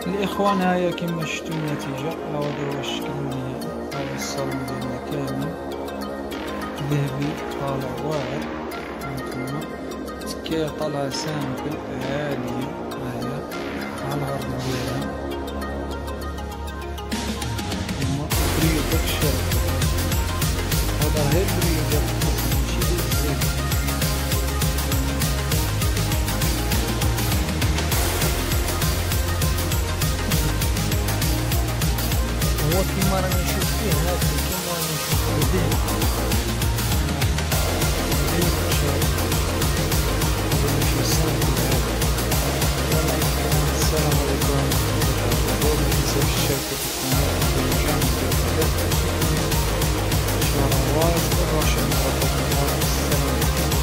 الإخوان هاهي كيما شفتو النتيجة، هاهو الشكل النهائي. هاهو الصالون ديالنا كامل ذهبي طالع واعر. هانتوما تكية طالعة سامبل عالية، هاهي مع العرض ديالها. هما البريو داك الشارع، هذا غير البريو ديال القسم ماشي ديال الزيت. هو كيما راني نشوف فيه هاكا، كيما راني نشوف فيه ذهب. السلام عليكم ورحمة الله وبركاته. ما تنساوش تشاركوا في القناة شهر واجد ورشا السلام عليكم.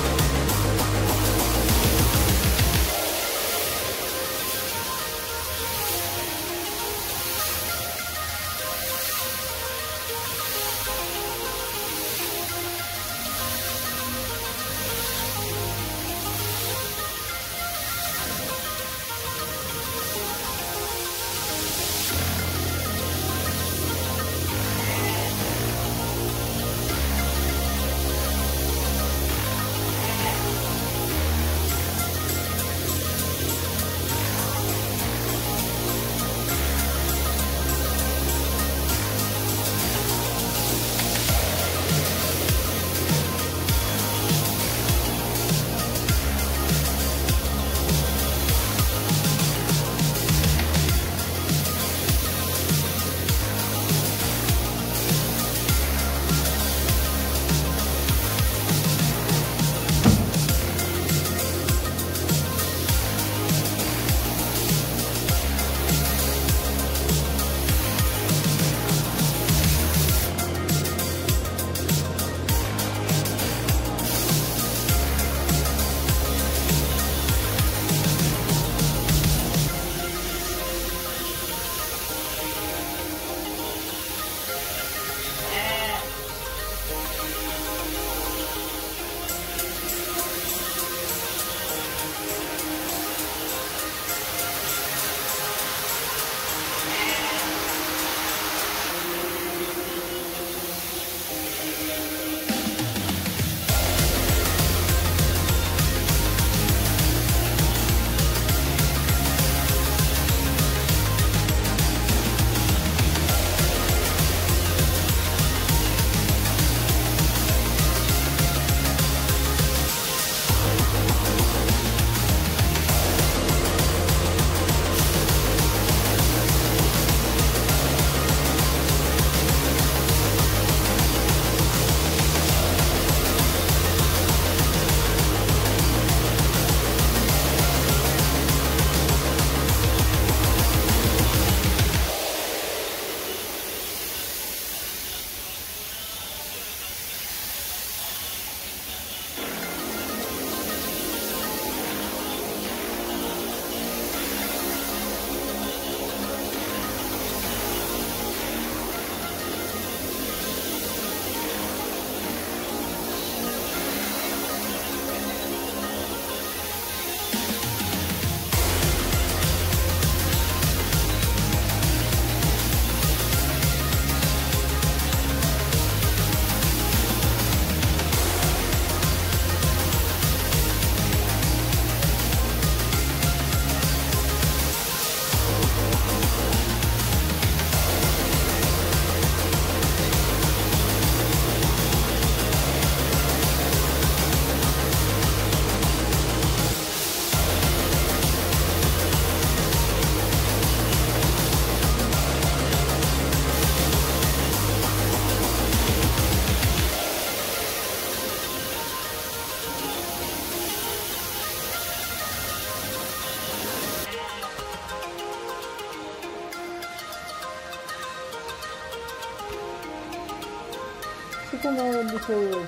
شوفوا اللي الابيض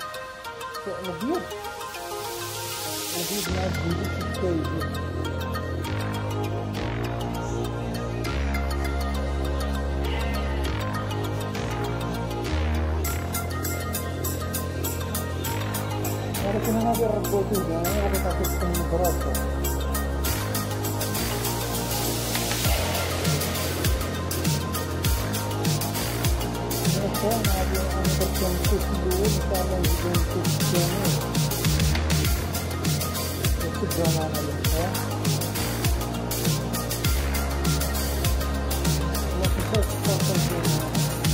الابيض مع الزيت الكايزي. ولكن انا غير ربوتو يعني غادي تعطيكم براسو. الأول إن شاء الله نزيدو الكوش الثاني وتبدأ معنا الإخوان. وما تنساوش تبارطاجيو معنا.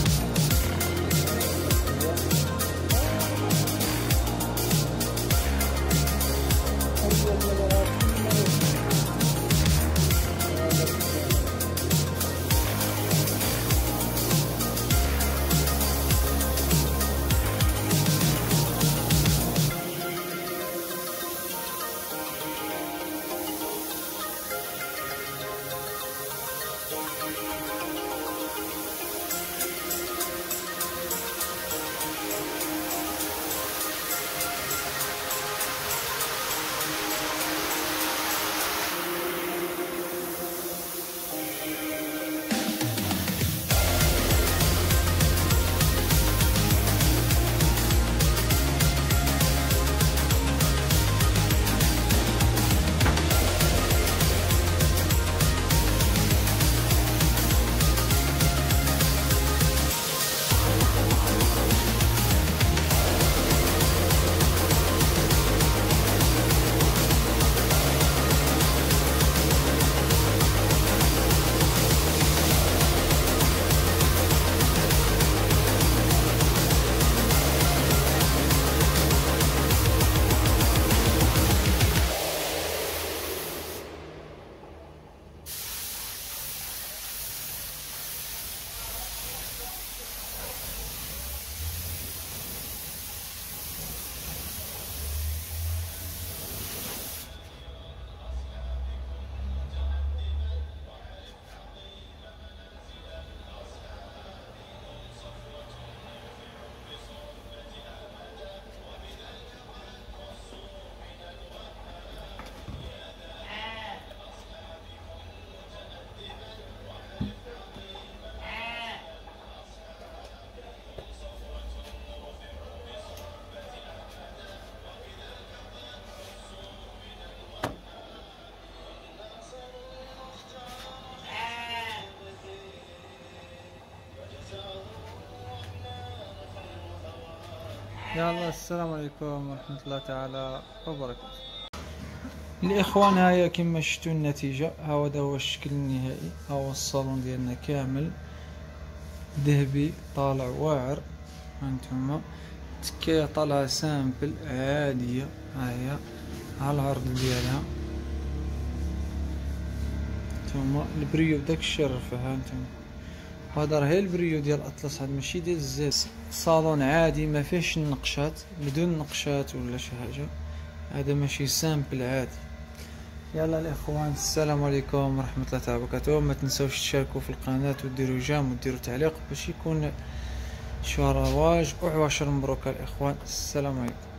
يلا السلام عليكم ورحمة الله تعالى وبركاته. الإخوان هيا كما شفتوا النتيجة، هذا هو الشكل النهائي. هو الصالون ديالنا كامل ذهبي طالع واعر. هانتوما تكية طالعة سامبل عادية، هاهي على العرض ديالها. هانتوما البريو بداك الشرفة، هانتوما هذا راه البريو ديال اطلس، هذا ماشي ديال الزاز. صالون عادي ما فيهش النقشات، بدون نقشات ولا شي حاجه، هذا ماشي سامبل عادي. يلا الاخوان السلام عليكم ورحمه الله تعالى وبركاته. ما تنساوش تشاركوا في القناه وديروا جيم وديروا تعليق باش يكون شو رواج وعواشر مبروك الاخوان. السلام عليكم.